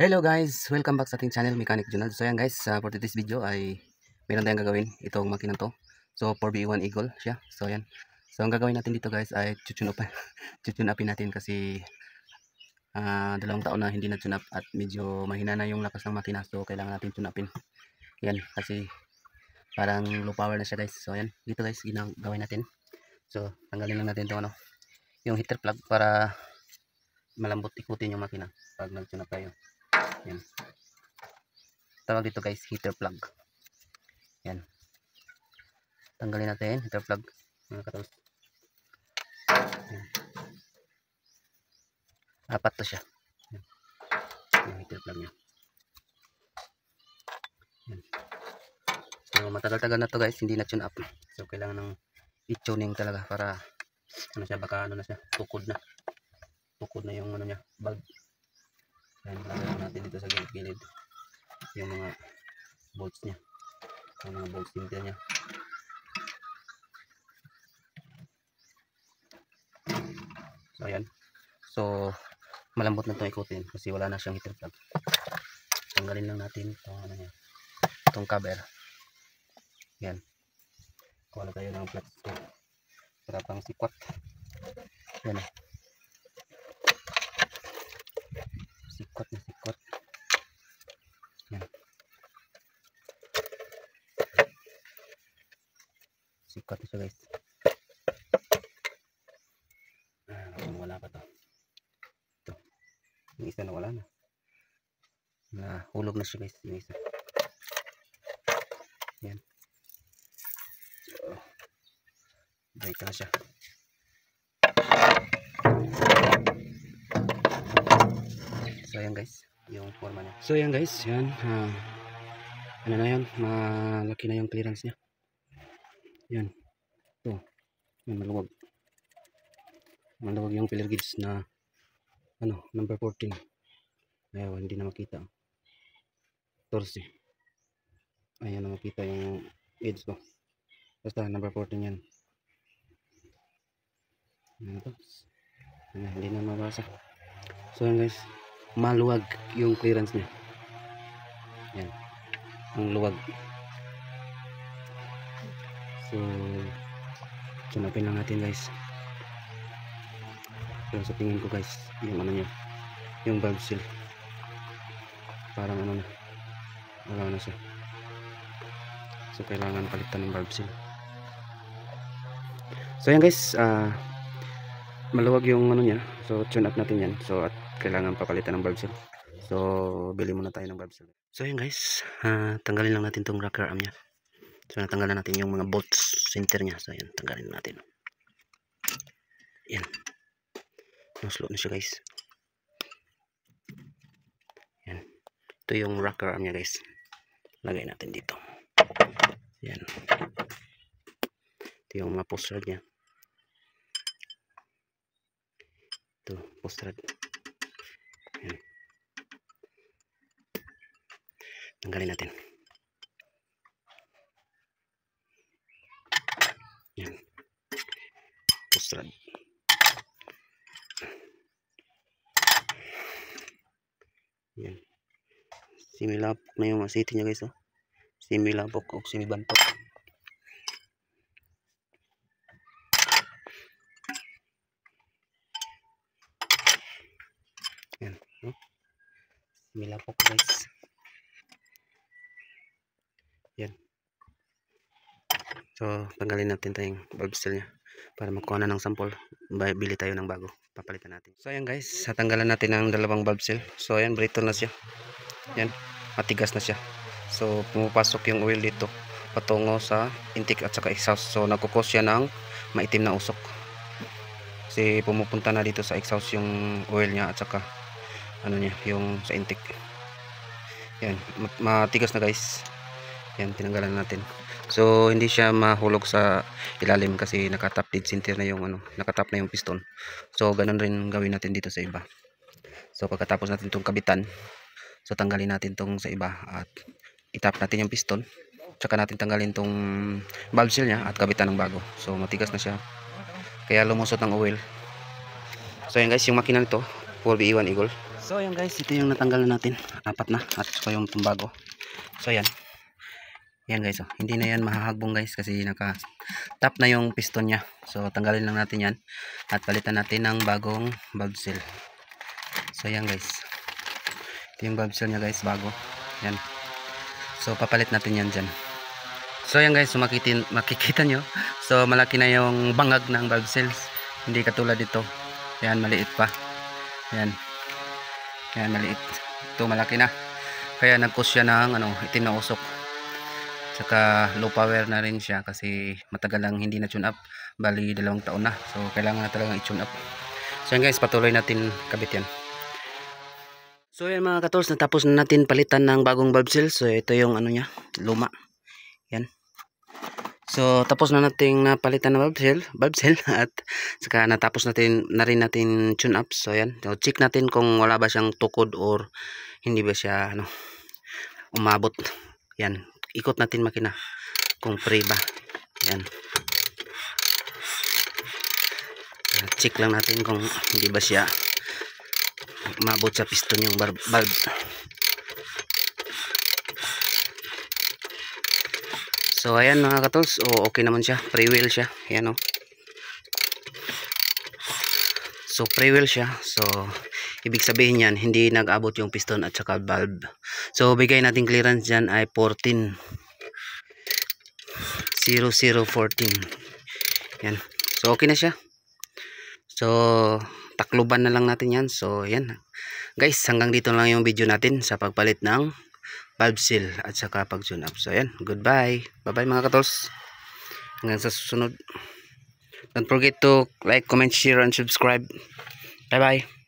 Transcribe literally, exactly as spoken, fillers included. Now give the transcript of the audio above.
Hello guys! Welcome back sa ating channel, Mechanic Junald. So yan guys, uh, for this video ay meron tayong gagawin itong makina to. So four B one Eagle siya. So yan. So ang gagawin natin dito guys ay tune up tune upin natin kasi uh, dalawang taon na hindi na tune up at medyo mahina na yung lakas ng makina. So kailangan natin tune upin. Yan kasi parang low power na siya guys. So yan, dito guys ginagawin natin. So tanggalin lang natin itong ano, yung heater plug para malambot ikutin yung makina pag nag-tune up tayo. Yan. Tawag dito guys, heater plug. Yan. Tanggalin natin heater plug, mga katols. Yan. Apat to siya. Yan. Yung heater plug niya. Yan. So matagal-tagal na to guys, hindi na tune up. So kailangan ng i-tuning talaga para ano siya, baka ano na siya, tukod na. Tukod na yung ano niya, bulb. Yan, lagyan natin dito sa gilid-gilid yung mga bolts niya, yung mga bolts center niya. So ayan, so malambot na itong ikutin kasi wala na siyang heater plug. Tanggalin lang natin itong ano niya, itong cover. Yan, kuha na tayo ng flat screw para pang sikwat. Yan, sikwat na sikwat. Yan. Sikwat na siya guys. Ah, wala pa to. Ito. Yung isa na wala na. Nahulog na siya guys. Yung isa. Yan. So, break na siya. So ayan guys, yung forma niya. So ayan guys, yan. Uh, ano na yan, malaki na yung clearance niya. Yan. Ito. Yan, maluwag. Maluwag yung filler gauge na ano, number fourteen. Ayaw, hindi na makita. Torsi. Ayan na makita yung gauge ko. Basta number fourteen yan. Ano to? Ayan, hindi na mabasa. So yan guys, maluwag yung clearance niya. Yan, ang luwag. So sunapin lang natin guys. Pero sa tingin ko guys, yung ano niya, yung valve seal parang ano na, wala na siya. So kailangan palitan ng valve seal. So yan guys, uh, maluwag yung ano niya. So tune up natin yan. So at kailangan papalitan ng valve seal. So bili muna tayo ng valve seal. So yan guys, uh, tanggalin lang natin tong rocker arm niya. So natanggalan natin yung mga bolts center niya. So yan, tanggalin natin. Yan. Naslo na siya guys. Yan. Ito yung rocker arm niya guys. Lagay natin dito. Yan. Ito yung mga post rod niya. Ito, post rod. Yan. Tanggalin natin. Yan. Post rod. Yan. Similapok na yung masiti niya guys. Oh. Similapok o simibantok. Yan. Oh. Similapok guys. Yan. So tanggalin natin tayong valve seal niya para makuha na ng sample. Bili tayo ng bago, papalitan natin. So ayan guys, tatanggalan natin ang dalawang valve seal. So ayan, brittle na siya. Yan, matigas na siya. So pumapasok yung oil dito patungo sa intake at saka exhaust. So nagkukos siya ng maitim na usok kasi pumupunta na dito sa exhaust yung oil niya at saka ano niya, yung sa intake. Yan, matigas na guys. Yan, tinanggalan natin. So hindi siya mahulog sa ilalim kasi nakatap dead center na yung ano, nakatap na yung piston. So ganun rin gawin natin dito sa iba. So pagkatapos natin itong kabitan, so tanggalin natin itong sa iba at itap natin yung piston. Tsaka natin tanggalin itong valve seal niya at kabitan ng bago. So matigas na siya, kaya lumusot ng oil. So yan guys, yung makina nito four B one Eagle. So ayan guys, ito yung natanggalan natin, apat na at saka yung pambago. So ayan, yan guys, oh. Hindi na yan mahahagbong guys kasi naka tap na yung piston nya. So tanggalin lang natin yan at palitan natin ng bagong valve seal. So ayan guys, ito yung valve seal nya guys, bago yan. So papalit natin yan dyan. So ayan guys, so makitin, makikita nyo, so malaki na yung bangag ng valve seals, hindi katulad dito, yan maliit pa, yan yan maliit, ito malaki na, kaya nag-cause siya ng ano, itim na usok. Saka low power na rin siya kasi matagal lang hindi na tune up, bali dalawang taon na, so kailangan na talagang i-tune up. So yan guys, patuloy natin kabit yan. So yan mga katols, natapos na natin palitan ng bagong valve seal. So ito yung ano nya, luma yan. So tapos na nating napalitan ng valve seal, valve seal at saka natapos natin na rin natin tune up. So yan, so, check natin kung wala ba siyang tukod or hindi ba siya ano, umabot. Yan, ikot natin makina kung free ba. Yan, check lang natin kung hindi ba siya umabot sa piston yung valve. So ayan mga katols, oh, okay naman siya, free wheel siya. Ayan oh. So free wheel siya. So ibig sabihin yan, hindi nag-abot yung piston at saka valve. So bigay natin clearance dyan ay fourteen zero zero fourteen. Yan. So okay na siya. So takluban na lang natin yan. So yan. Guys, hanggang dito lang yung video natin sa pagpalit ng valve seal at saka pag tune up. So yan, goodbye. Bye bye mga katols. Hanggang sa susunod. Don't forget to like, comment, share and subscribe. Bye bye.